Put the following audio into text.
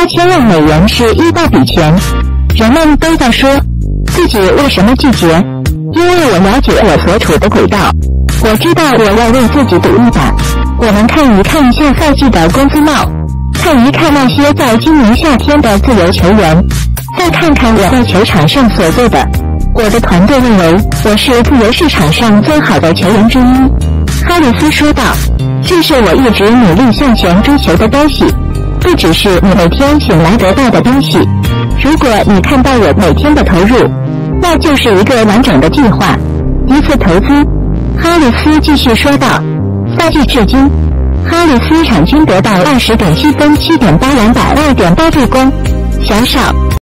8000万美元是一大笔钱。人们都在说自己为什么拒绝，因为我了解我所处的轨道，我知道我要为自己赌一把。我们看一看下赛季的工资帽，看一看那些在今年夏天的自由球员，再看看我在球场上所做的。我的团队认为我是自由市场上最好的球员之一。哈里斯说道，这是我一直努力向前追求的东西，不只是你每天醒来得到的东西。如果你看到我每天的投入，那就是一个完整的计划，一次投资。哈里斯继续说道，赛季至今，哈里斯场均得到20.7分、7.8篮板、2.8助攻，小少。